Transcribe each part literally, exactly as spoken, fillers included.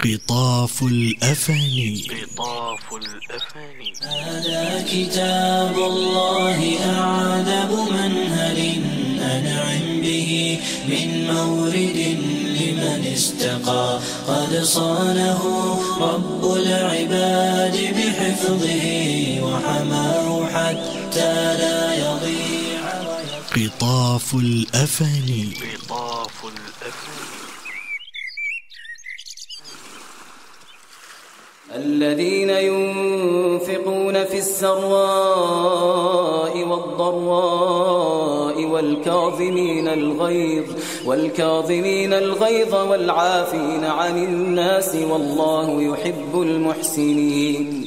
قطاف الأفاني. قطاف الأفاني. هذا كتاب الله أعذب منهل أنعم به من مورد لمن استقى. قد صانه رب العباد بحفظه وحماه حتى لا يضيع. قطاف الأفاني. قطاف الأفاني. الذين ينفقون في السراء والضراء والكاظمين الغيظ والكاظمين الغيظ والعافين عن الناس والله يحب المحسنين.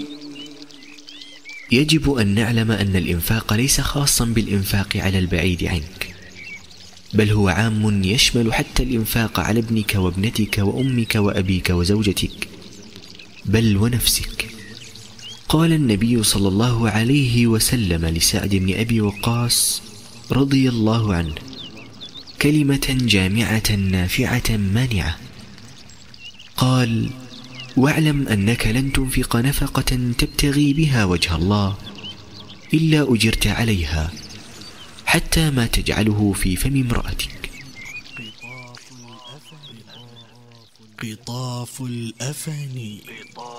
يجب أن نعلم أن الإنفاق ليس خاصا بالإنفاق على البعيد عنك، بل هو عام يشمل حتى الإنفاق على ابنك وابنتك وأمك وأبيك وزوجتك، بل ونفسك. قال النبي صلى الله عليه وسلم لسعد بن أبي وقاص رضي الله عنه كلمة جامعة نافعة مانعة، قال: واعلم أنك لن تنفق نفقة تبتغي بها وجه الله إلا أجرت عليها حتى ما تجعله في فم امرأتك. قطاف الأفاني.